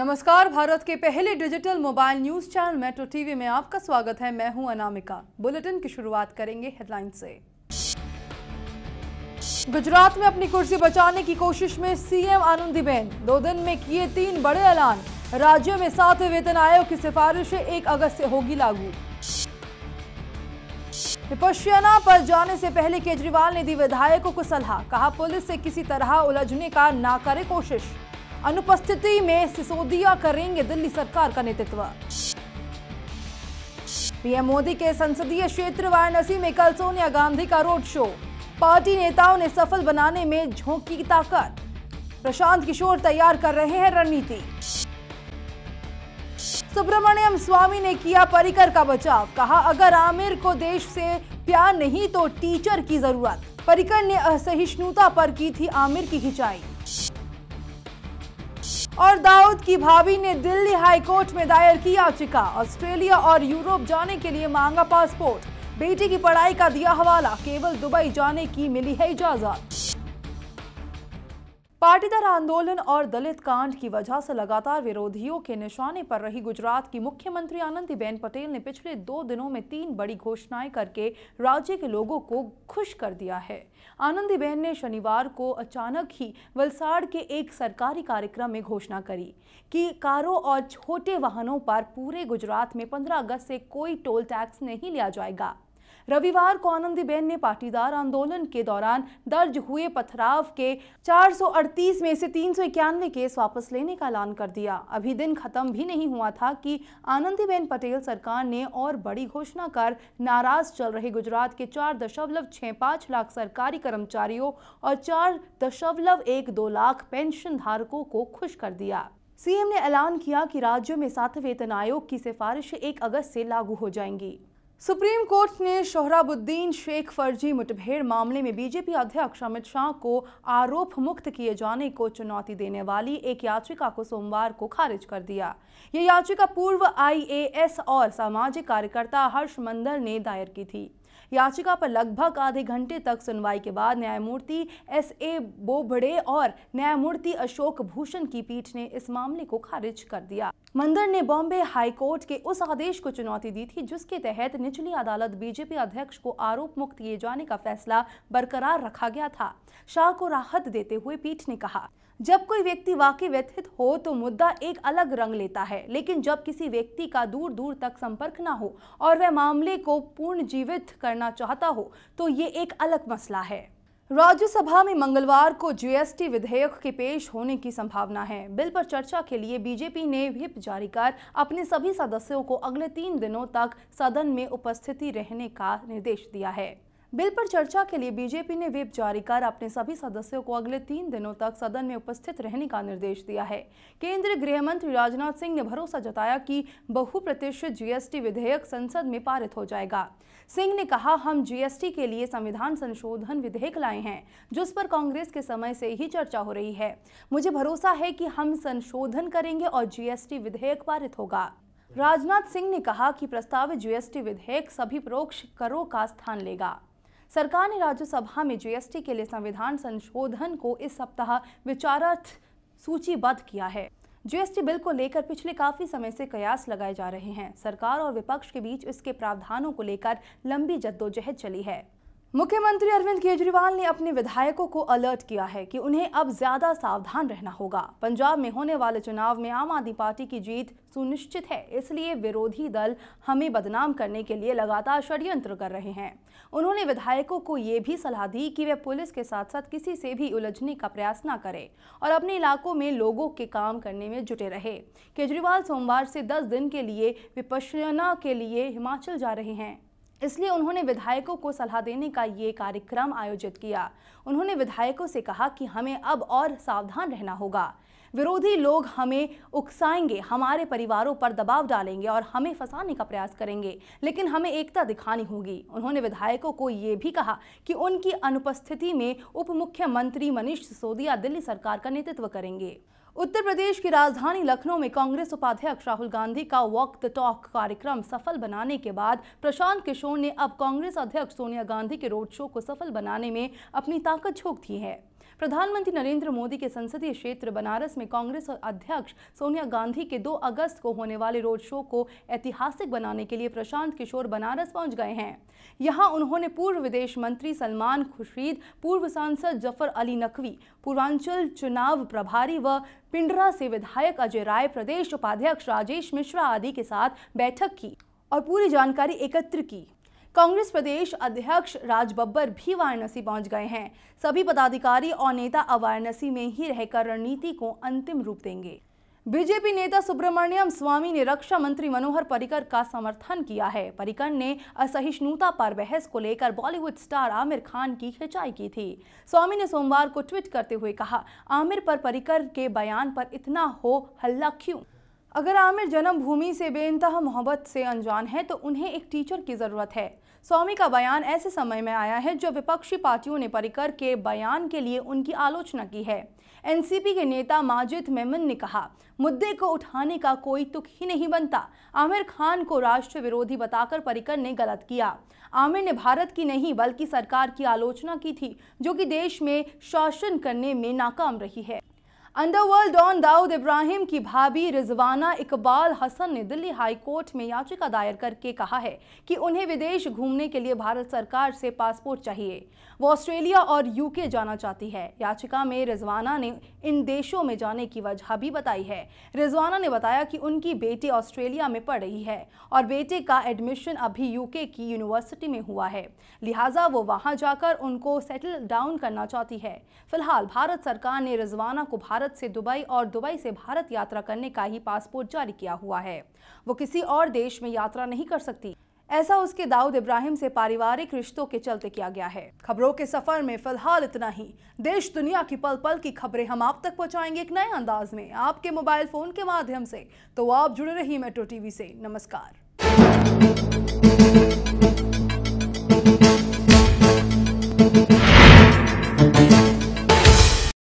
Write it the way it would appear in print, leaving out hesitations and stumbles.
नमस्कार, भारत के पहले digital mobile news channel metro TV में आपका स्वागत है। मैं हूं अनामिका। बुलेटिन की शुरुआत करेंगे हेडलाइन से। गुजरात में अपनी कुर्सी बचाने की कोशिश में सीएम आनंदीबेन 2 दिन में किए 3 बड़े ऐलान। राज्यों में 7वें वेतन आयोग की सिफारिशें 1 अगस्त से होगी लागू। विपश्यना पर जाने से पहले केजरीवाल ने दी विधायकों को सलाह, कहा पुलिस से किसी तरह उलझने का ना करे कोशिश। अनुपस्थिति में सिसोदिया करेंगे दिल्ली सरकार का नेतृत्व। पीएम मोदी के संसदीय क्षेत्र वाराणसी में कल सोनिया गांधी का रोड शो। पार्टी नेताओं ने सफल बनाने में झोंकी ताकत। प्रशांत किशोर तैयार कर रहे हैं रणनीति। सुब्रमण्यम स्वामी ने किया पर्रिकर का बचाव, कहा अगर आमिर को देश से प्यार नहीं तो टीचर की जरूरत। पर्रिकर ने असहिष्णुता पर की थी आमिर की खिंचाई। और दाऊद की भाभी ने दिल्ली हाई कोर्ट में दायर की याचिका। ऑस्ट्रेलिया और यूरोप जाने के लिए मांगा पासपोर्ट। बेटी की पढ़ाई का दिया हवाला, केवल दुबई जाने की मिली है इजाजत। पाटीदार आंदोलन और दलित कांड की वजह से लगातार विरोधियों के निशाने पर रही गुजरात की मुख्यमंत्री आनंदीबेन पटेल ने पिछले 2 दिनों में 3 बड़ी घोषणाएं करके राज्य के लोगों को खुश कर दिया है। आनंदीबेन ने शनिवार को अचानक ही वलसाड़ के एक सरकारी कार्यक्रम में घोषणा करी कि कारों और छोटे वाहनों पर पूरे गुजरात में 15 अगस्त से कोई टोल टैक्स नहीं लिया जाएगा। रविवार को आनंदीबेन ने पाटीदार आंदोलन के दौरान दर्ज हुए पथराव के 438 में से 391 केस वापस लेने का ऐलान कर दिया। अभी दिन खत्म भी नहीं हुआ था कि आनंदीबेन पटेल सरकार ने और बड़ी घोषणा कर नाराज चल रहे गुजरात के 4.65 लाख सरकारी कर्मचारियों और 4.12 लाख पेंशन धारकों को खुश कर दिया। सीएम ने ऐलान किया कि राज्यों में 7वें वेतन आयोग की सिफारिशें 1 अगस्त से लागू हो जाएंगी। सुप्रीम कोर्ट ने सोहराबुद्दीन शेख फर्जी मुठभेड़ मामले में बीजेपी अध्यक्ष अमित शाह को आरोप मुक्त किए जाने को चुनौती देने वाली एक याचिका को सोमवार को खारिज कर दिया। यह याचिका पूर्व आईएएस और सामाजिक कार्यकर्ता हर्ष मंडल ने दायर की थी। याचिका पर लगभग आधे घंटे तक सुनवाई के बाद न्यायमूर्ति एसए बोबड़े और न्यायमूर्ति अशोक भूषण की पीठ ने इस मामले को खारिज कर दिया। मंडल ने बॉम्बे हाई कोर्ट के उस आदेश को चुनौती दी थी जिसके तहत निचली अदालत बीजेपी अध्यक्ष को आरोप मुक्त किए जाने का फैसला बरकरार रखा गया था। शाह को राहत देते हुए पीठ ने कहा, जब कोई व्यक्ति वाकई व्यथित हो तो मुद्दा एक अलग रंग लेता है, लेकिन जब किसी व्यक्ति का दूर दूर तक संपर्क ना हो और वह मामले को पुनर्जीवित करना चाहता हो तो ये एक अलग मसला है। राज्यसभा में मंगलवार को जीएसटी विधेयक के पेश होने की संभावना है। बिल पर चर्चा के लिए बीजेपी ने व्हिप जारी कर अपने सभी सदस्यों को अगले 3 दिनों तक सदन में उपस्थिति रहने का निर्देश दिया है। बिल पर चर्चा के लिए बीजेपी ने व्हिप जारी कर अपने सभी सदस्यों को अगले 3 दिनों तक सदन में उपस्थित रहने का निर्देश दिया है। केंद्रीय गृह मंत्री राजनाथ सिंह ने भरोसा जताया कि बहुप्रतीक्षित जीएसटी विधेयक संसद में पारित हो जाएगा। सिंह ने कहा, हम जीएसटी के लिए संविधान संशोधन विधेयक लाए हैं जिस पर कांग्रेस के समय से ही चर्चा हो रही है। मुझे भरोसा है कि हम संशोधन करेंगे और जीएसटी विधेयक पारित होगा। राजनाथ सिंह ने कहा कि प्रस्तावित जीएसटी विधेयक सभी परोक्ष करों का स्थान लेगा। सरकार ने राज्यसभा में जीएसटी के लिए संविधान संशोधन को इस सप्ताह विचारार्थ सूचीबद्ध किया है। जीएसटी बिल को लेकर पिछले काफी समय से कयास लगाए जा रहे हैं। सरकार और विपक्ष के बीच इसके प्रावधानों को लेकर लंबी जद्दोजहद चली है। मुख्यमंत्री अरविंद केजरीवाल ने अपने विधायकों को अलर्ट किया है कि उन्हें अब ज्यादा सावधान रहना होगा। पंजाब में होने वाले चुनाव में आम आदमी पार्टी की जीत सुनिश्चित है, इसलिए विरोधी दल हमें बदनाम करने के लिए लगातार षड्यंत्र कर रहे हैं। उन्होंने विधायकों को ये भी सलाह दी कि वे पुलिस के साथ साथ किसी से भी उलझने का प्रयास न करें और अपने इलाकों में लोगों के काम करने में जुटे रहे। केजरीवाल सोमवार से 10 दिन के लिए विपश्यना के लिए हिमाचल जा रहे हैं, इसलिए उन्होंने विधायकों को सलाह देने का ये कार्यक्रम आयोजित किया। उन्होंने विधायकों से कहा कि हमें अब और सावधान रहना होगा। विरोधी लोग हमें उकसाएंगे, हमारे परिवारों पर दबाव डालेंगे और हमें फंसाने का प्रयास करेंगे, लेकिन हमें एकता दिखानी होगी। उन्होंने विधायकों को ये भी कहा कि उनकी अनुपस्थिति में उप मुख्यमंत्री मनीष सिसोदिया दिल्ली सरकार का नेतृत्व करेंगे। उत्तर प्रदेश की राजधानी लखनऊ में कांग्रेस उपाध्यक्ष राहुल गांधी का वॉक द टॉक कार्यक्रम सफल बनाने के बाद प्रशांत किशोर ने अब कांग्रेस अध्यक्ष सोनिया गांधी के रोड शो को सफल बनाने में अपनी ताकत झोंक दी है। प्रधानमंत्री नरेंद्र मोदी के संसदीय क्षेत्र बनारस में कांग्रेस अध्यक्ष सोनिया गांधी के 2 अगस्त को होने वाले रोड शो को ऐतिहासिक बनाने के लिए प्रशांत किशोर बनारस पहुंच गए हैं। यहां उन्होंने पूर्व विदेश मंत्री सलमान खुर्शीद, पूर्व सांसद जफर अली नकवी, पूर्वांचल चुनाव प्रभारी व पिंडरा से विधायक अजय राय, प्रदेश उपाध्यक्ष राजेश मिश्रा आदि के साथ बैठक की और पूरी जानकारी एकत्र की। कांग्रेस प्रदेश अध्यक्ष राज बब्बर भी वाराणसी पहुंच गए हैं। सभी पदाधिकारी और नेता अब वाराणसी में ही रहकर रणनीति को अंतिम रूप देंगे। बीजेपी नेता सुब्रमण्यम स्वामी ने रक्षा मंत्री मनोहर पर्रिकर का समर्थन किया है। पर्रिकर ने असहिष्णुता पर बहस को लेकर बॉलीवुड स्टार आमिर खान की खिंचाई की थी। स्वामी ने सोमवार को ट्वीट करते हुए कहा, आमिर पर पर्रिकर के बयान पर इतना हो हल्ला क्यों? अगर आमिर जन्मभूमि से बेइंतहा मोहब्बत से अनजान है तो उन्हें एक टीचर की जरूरत है। स्वामी का बयान ऐसे समय में आया है जब विपक्षी पार्टियों ने पर्रिकर के बयान के लिए उनकी आलोचना की है। एनसीपी के नेता माजिद मेमन ने कहा, मुद्दे को उठाने का कोई तुक ही नहीं बनता। आमिर खान को राष्ट्र विरोधी बताकर पर्रिकर ने गलत किया। आमिर ने भारत की नहीं बल्कि सरकार की आलोचना की थी, जो कि देश में शासन करने में नाकाम रही है। अंडरवर्ल्ड डॉन दाऊद इब्राहिम की भाभी रिजवाना इकबाल हसन ने दिल्ली हाई कोर्ट में याचिका दायर करके कहा है कि उन्हें विदेश घूमने के लिए भारत सरकार से पासपोर्ट चाहिए। वो ऑस्ट्रेलिया और यूके जाना चाहती है। याचिका में रिजवाना ने इन देशों में जाने की वजह भी बताई है। रिजवाना ने बताया कि उनकी बेटी ऑस्ट्रेलिया में पढ़ रही है और बेटे का एडमिशन अभी यूके की यूनिवर्सिटी में हुआ है, लिहाजा वो वहां जाकर उनको सेटल डाउन करना चाहती है। फिलहाल भारत सरकार ने रिजवाना को भारत से दुबई और दुबई से भारत यात्रा करने का ही पासपोर्ट जारी किया हुआ है। वो किसी और देश में यात्रा नहीं कर सकती। ऐसा उसके दाऊद इब्राहिम से पारिवारिक रिश्तों के चलते किया गया है। खबरों के सफर में फिलहाल इतना ही। देश दुनिया की पल पल की खबरें हम आप तक पहुंचाएंगे एक नए अंदाज में, आपके मोबाइल फोन के माध्यम से। तो आप जुड़े रहिए मेट्रो टीवी से। नमस्कार।